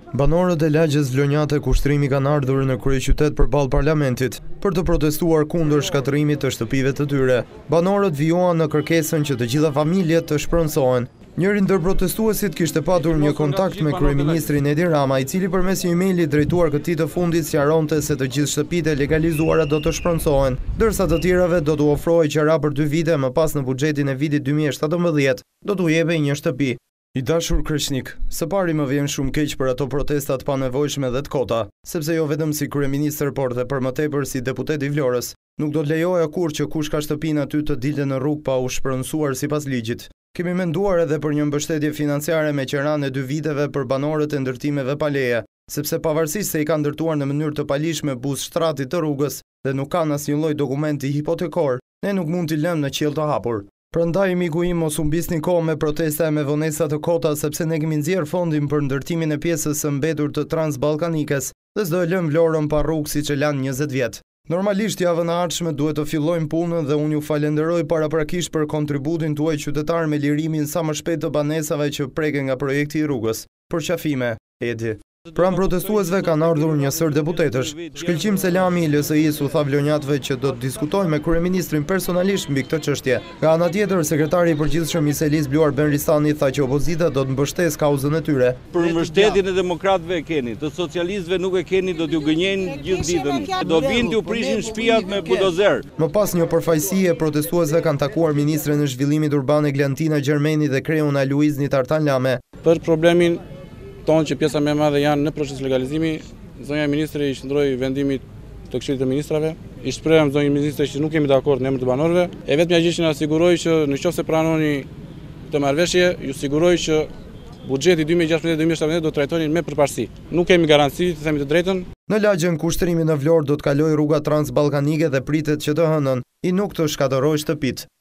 Banorët e lagjes Vlonjate Kushtrimi kanë ardhur në Kryeqytet përballë Parlamentit për të protestuar kundër shkatërimit të shtëpive të tyre. Banorët vijuan në kërkesën që të gjitha familjet të shpronësohen. Njëri ndër protestuesit kishte patur një kontakt me kryeministrin TIRANE, i cili përmes një emaili drejtuar këtij të fundit sqaronte se të gjithë shtëpitë legalizuara do të shpronësohen, ndërsa të tjerave do t'u ofrohej qira për 2 vite, më pas në buxhetin e vitit 2017 do t'u jepej një shtëpi. I dashur Kryeqnik, së pari më vjen shumë keq për ato protestat pa nevojshme dhe të kota, sepse jo vetëm si kryeministër, por dhe për më tepër si deputet i Vlorës, nuk do të lejoja kurrë që kush ka shtëpinë aty të dilte në rrugë pa u shpronësuar sipas ligjit. Kemi menduar edhe për një mbështetje financiare me qiranë e 2 viteve për banorët e ndërtimeve pa leje, sepse pavarësisht se i kanë ndërtuar në mënyrë të palishme buzë shtratit të rrugës dhe nuk kanë asnjë lloj dokumenti hipotekor, ne nuk mund t'i lëmë në qiell të hapur. Prandaj miku im mos u mbisni kohë me protesta e me vonesa të kota, sepse ne kemi nxjerr fondin për ndërtimin e pjesës së mbetur të Transballkanikjes dhe s'do e lëm Vlorën pa rrugë siç e lanë 20 vjet. Normalisht javën e ardhshme duhet të fillojmë punën dhe unë ju falenderoj paraprakisht për kontributin tuaj qytetar me lirimin sa më shpejt të banesave që preken nga projekti i rrugës. Për qafime, Edi. Pranë protestuesve kanë ardhur një sër deputetësh. Shkëlqim Selami i LSI-s u tha vlonjatëve që do të diskutojnë me kryeministrin personalisht mbi këtë çështje. Nga ana tjetër, sekretari i përgjithshëm i selis Bluar Benristani tha që opozita do të mbështesë kauzën e tyre. Për mbështetjen e demokratëve e keni, të socialistëve nuk e keni, do t'ju gënjejnë gjithë ditën. Do vinë t'ju prishin shtëpiat me buldozer. Më pas një përfaqësie, protestuesve kanë takuar ministren e zhvillimit urban Glantina Gjermeni dhe kreun Luizni Tartan Lame. Për problemin tonë që pjesa më e madhe janë në proces legalizimi, zonja ministri i shndroi vendimit të Këshillit të Ministrave. I shprehem zonjë ministre që nuk kemi dakord në emër të banorëve. E vetmja gjë që na siguroi që nëse pranoni këtë marrëveshje, ju siguroj që buxheti 2016-2017 do të trajtonin me përparësi. Nuk kemi garanci, të themi të drejtën. Në lagjen Kushtrimi në Vlorë do të kalojë rruga Transballkanike dhe pritet që të hënën i nuk të shkatërrojë shtëpitë.